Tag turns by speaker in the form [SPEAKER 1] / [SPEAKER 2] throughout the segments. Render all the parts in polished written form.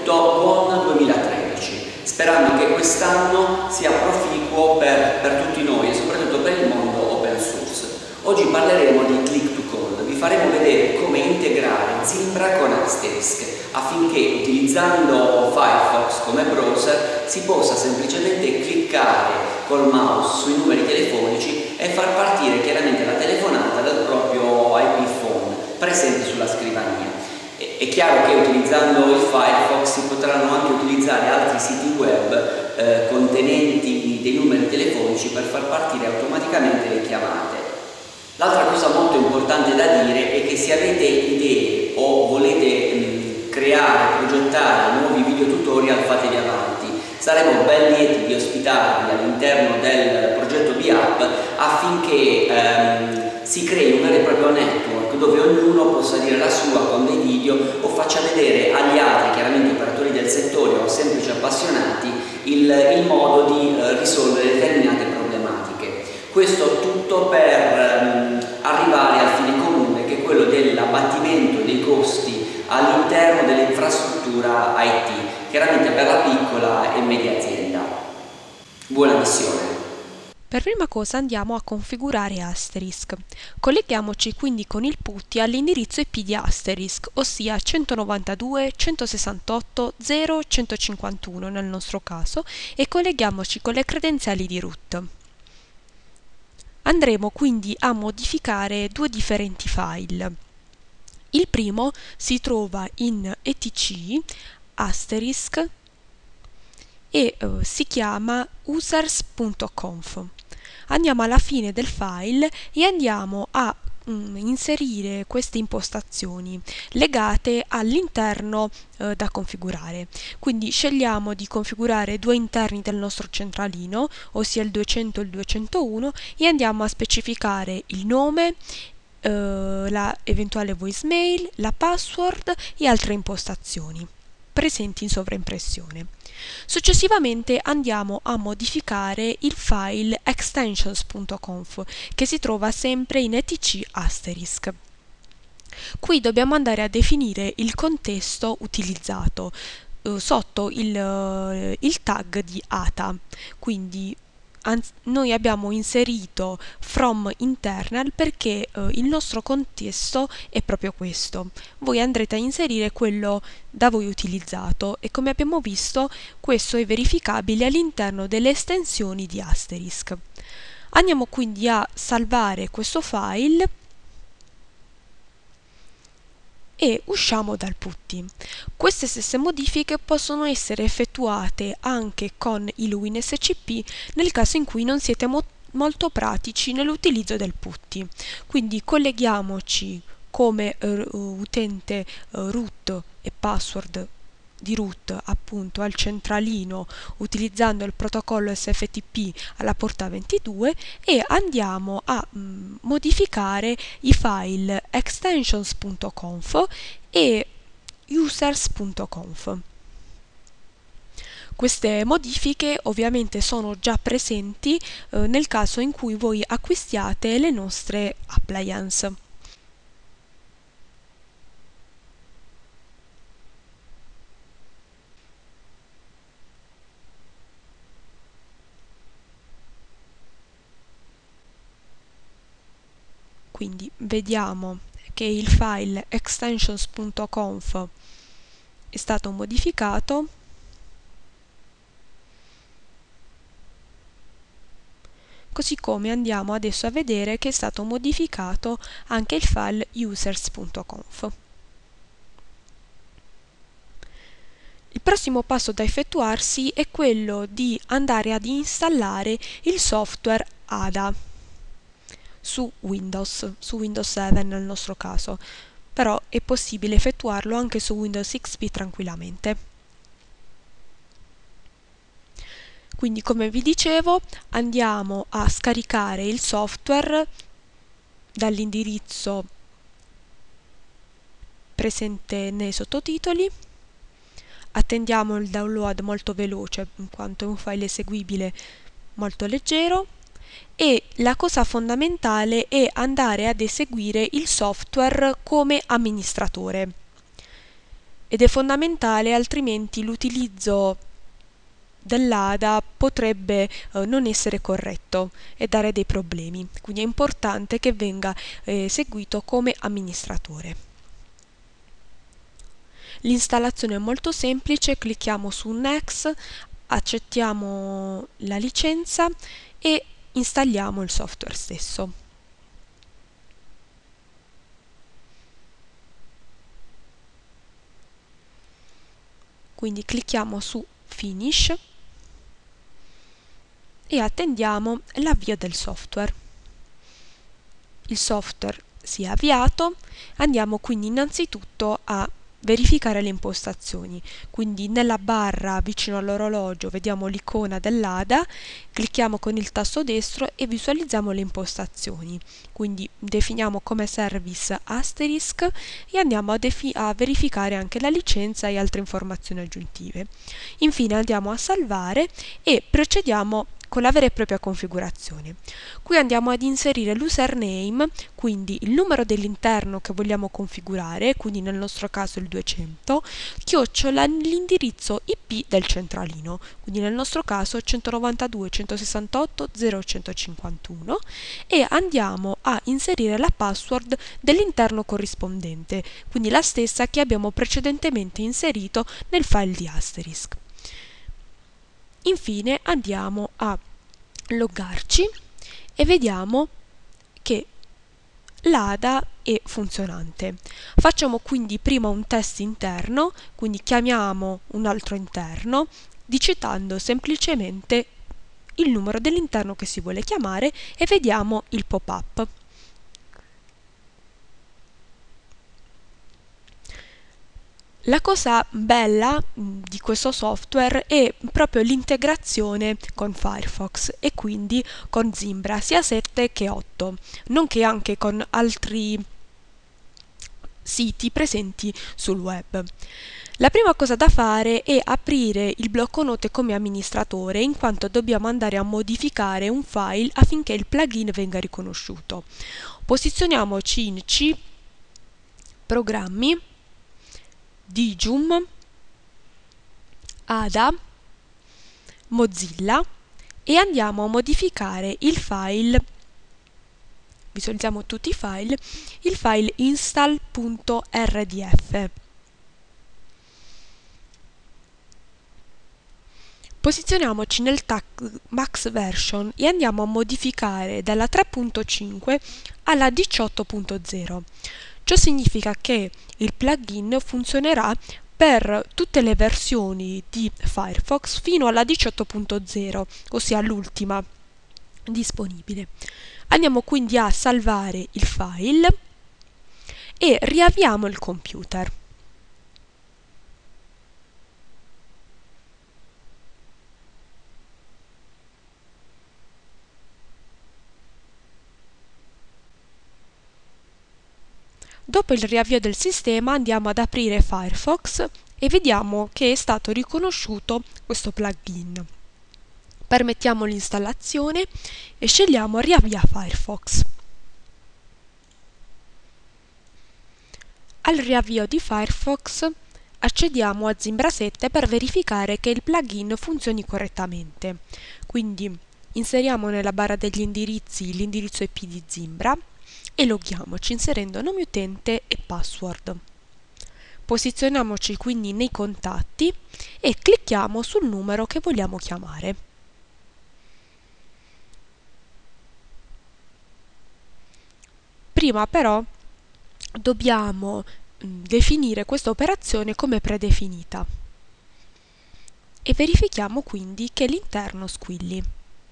[SPEAKER 1] tutto buon 2013, sperando che quest'anno sia proficuo per tutti noi e soprattutto per il mondo open source. Oggi parleremo di Click to Code, vi faremo vedere come integrare Zimbra con Asterisk affinché utilizzando Firefox come browser si possa semplicemente cliccare col mouse sui numeri telefonici e far partire chiaramente la telefonata dal proprio IP phone presente sulla scrivania. È chiaro che utilizzando il Firefox si potranno anche utilizzare altri siti web contenenti dei numeri telefonici per far partire automaticamente le chiamate. L'altra cosa molto importante da dire è che se avete idee o volete creare, progettare nuovi video tutorial, fatevi avanti. Saremo ben lieti di ospitarvi all'interno del progetto BApp affinché si crei un vero e proprio network dove ognuno possa dire la sua con dei video o faccia vedere agli altri, chiaramente operatori del settore o semplici appassionati, il modo di risolvere determinate problematiche. Questo tutto per arrivare al fine comune, che è quello dell'abbattimento dei costi all'interno dell'infrastruttura IT, chiaramente per la piccola e media azienda. Buona missione!
[SPEAKER 2] Per prima cosa andiamo a configurare Asterisk. Colleghiamoci quindi con il PuTTY all'indirizzo IP di Asterisk, ossia 192.168.0.151 nel nostro caso, e colleghiamoci con le credenziali di root. Andremo quindi a modificare due differenti file. Il primo si trova in etc asterisk e si chiama users.conf. Andiamo alla fine del file e andiamo a inserire queste impostazioni legate all'interno da configurare. Quindi scegliamo di configurare due interni del nostro centralino, ossia il 200 e il 201, e andiamo a specificare il nome, la eventuale voicemail, la password e altre impostazioni presenti in sovraimpressione. Successivamente andiamo a modificare il file extensions.conf che si trova sempre in etc asterisk. Qui dobbiamo andare a definire il contesto utilizzato sotto il tag di ATA, quindi noi abbiamo inserito from internal perché il nostro contesto è proprio questo. Voi andrete a inserire quello da voi utilizzato e, come abbiamo visto, questo è verificabile all'interno delle estensioni di Asterisk. Andiamo quindi a salvare questo file e usciamo dal PuTTY. Queste stesse modifiche possono essere effettuate anche con il WinSCP nel caso in cui non siete molto pratici nell'utilizzo del PuTTY. Quindi colleghiamoci come utente root e password di root appunto al centralino utilizzando il protocollo SFTP alla porta 22 e andiamo a modificare i file extensions.conf e users.conf. Queste modifiche ovviamente sono già presenti nel caso in cui voi acquistiate le nostre appliance. Quindi vediamo che il file extensions.conf è stato modificato così come andiamo adesso a vedere che è stato modificato anche il file users.conf. Il prossimo passo da effettuarsi è quello di andare ad installare il software ADA su Windows 7 nel nostro caso, però è possibile effettuarlo anche su Windows XP tranquillamente. Quindi, come vi dicevo, andiamo a scaricare il software dall'indirizzo presente nei sottotitoli. Attendiamo il download molto veloce in quanto è un file eseguibile molto leggero. E la cosa fondamentale è andare ad eseguire il software come amministratore. ed è fondamentale, altrimenti l'utilizzo dell'ADA potrebbe non essere corretto e dare dei problemi, quindi è importante che venga seguito come amministratore. L'installazione è molto semplice, clicchiamo su Next, accettiamo la licenza e installiamo il software stesso. Quindi clicchiamo su Finish e attendiamo l'avvio del software. Il software si è avviato, andiamo quindi innanzitutto a verificare le impostazioni, quindi nella barra vicino all'orologio vediamo l'icona dell'ADA, clicchiamo con il tasto destro e visualizziamo le impostazioni, quindi definiamo come service asterisk e andiamo a verificare anche la licenza e altre informazioni aggiuntive. Infine andiamo a salvare e procediamo con la vera e propria configurazione. Qui andiamo ad inserire l'username, quindi il numero dell'interno che vogliamo configurare, quindi nel nostro caso il 200, chiocciola l'indirizzo IP del centralino, quindi nel nostro caso 192.168.0.151 e andiamo a inserire la password dell'interno corrispondente, quindi la stessa che abbiamo precedentemente inserito nel file di asterisk. Infine andiamo a loggarci e vediamo che l'ADA è funzionante. Facciamo quindi prima un test interno, quindi chiamiamo un altro interno digitando semplicemente il numero dell'interno che si vuole chiamare e vediamo il pop-up. La cosa bella di questo software è proprio l'integrazione con Firefox e quindi con Zimbra, sia 7 che 8, nonché anche con altri siti presenti sul web. La prima cosa da fare è aprire il blocco note come amministratore, in quanto dobbiamo andare a modificare un file affinché il plugin venga riconosciuto. Posizioniamoci in C, Programmi, Digium, ADA, Mozilla e andiamo a modificare il file, visualizziamo tutti i file, il file install.rdf. Posizioniamoci nel tag Max Version e andiamo a modificare dalla 3.5 alla 18.0. Ciò significa che il plugin funzionerà per tutte le versioni di Firefox fino alla 18.0, ossia l'ultima disponibile. Andiamo quindi a salvare il file e riavviamo il computer. Dopo il riavvio del sistema andiamo ad aprire Firefox e vediamo che è stato riconosciuto questo plugin. Permettiamo l'installazione e scegliamo Riavvia Firefox. Al riavvio di Firefox accediamo a Zimbra 7 per verificare che il plugin funzioni correttamente. Quindi inseriamo nella barra degli indirizzi l'indirizzo IP di Zimbra e loghiamoci inserendo nome utente e password. Posizioniamoci quindi nei contatti e clicchiamo sul numero che vogliamo chiamare. Prima però dobbiamo definire questa operazione come predefinita e verifichiamo quindi che l'interno squilli.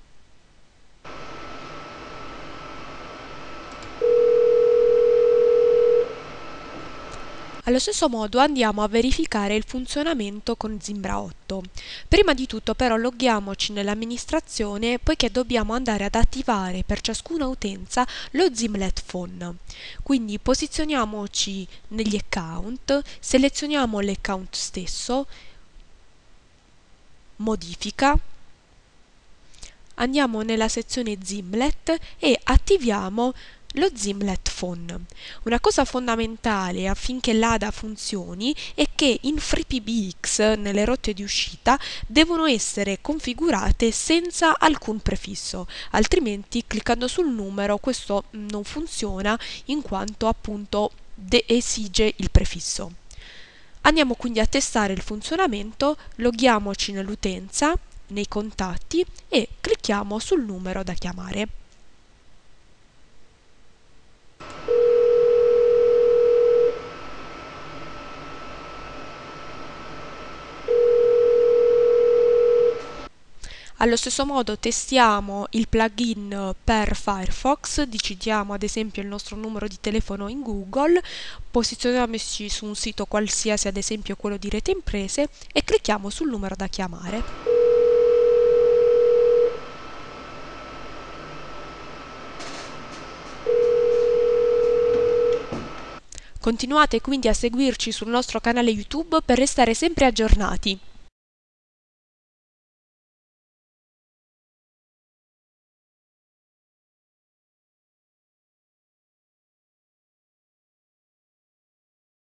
[SPEAKER 2] Allo stesso modo andiamo a verificare il funzionamento con Zimbra 8. Prima di tutto però loghiamoci nell'amministrazione poiché dobbiamo andare ad attivare per ciascuna utenza lo Zimlet Phone. Quindi posizioniamoci negli account, selezioniamo l'account stesso, modifica, andiamo nella sezione Zimlet e attiviamo lo Zimlet Phone. Una cosa fondamentale affinché l'ADA funzioni è che in FreePBX, nelle rotte di uscita, devono essere configurate senza alcun prefisso, altrimenti cliccando sul numero questo non funziona in quanto appunto esige il prefisso. Andiamo quindi a testare il funzionamento, loghiamoci nell'utenza, nei contatti e clicchiamo sul numero da chiamare. Allo stesso modo testiamo il plugin per Firefox, digitiamo ad esempio il nostro numero di telefono in Google, posizioniamoci su un sito qualsiasi, ad esempio quello di Rete Imprese, e clicchiamo sul numero da chiamare. Continuate quindi a seguirci sul nostro canale YouTube per restare sempre aggiornati.